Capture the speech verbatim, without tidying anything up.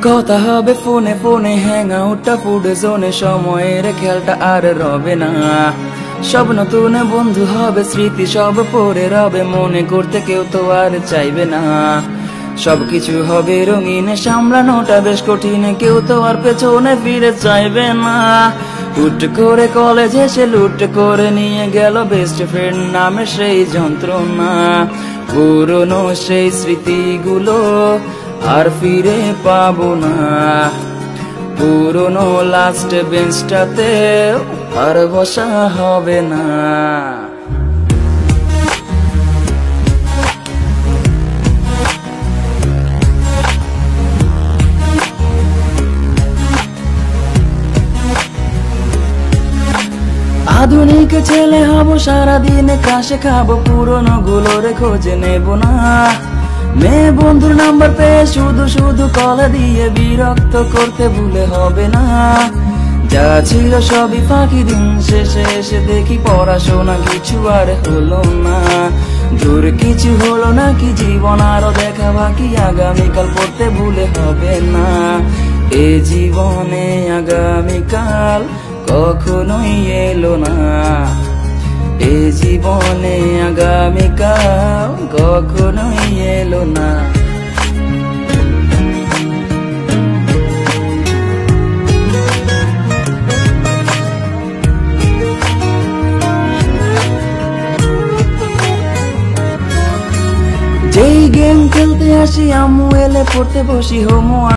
কথা হবে ফোনে ফোনে হ্যাং আউটটা ফুড জোনে সময়ের খেলটা আর রবে না। সব নতুন বন্ধু হবে স্মৃতি সব পরে রবে মনে করতে কেউ তো আর চাইবে না। সবকিছু হবে রঙিন সামলানোটা বেশ কঠিন কেউ তো আর পেছনে ফিরে চাইবে না। হুট করে কলেজ এসে লুট করে নিয়ে গেল বেস্ট ফ্রেন্ড নামে সেই যন্ত্রণা। পুরনো সেই স্মৃতিগুলো আর ফিরে পাবো না। পুরনো লাস্ট বেঞ্চটাতে আর বসা হবে না। আধুনিক ছেলে হব সারাদিন ক্রাশে খাবো পুরনো গুলোরে খোঁজে নেব না। মেয়ে বন্ধুর নাম্বার পেয়ে শুধু শুধু কল দিয়ে বিরক্ত করতে ভুলে হবে না। যা ছিল সবই ফাঁকি দিন শেষে এসে দেখি পড়াশোনা কিছু আর হলো না। দূর কিছু হলো না কি জীবন আরো দেখা বাকি আগামীকাল পড়তে ভুলে হবে না। এ জীবনে আগামীকাল কখনোই এলো না। এ জীবনে আগামীকাল কখনোই এলো না। যেই গেম খেলতে আসি আম্মু এলে পড়তে বসি হোমো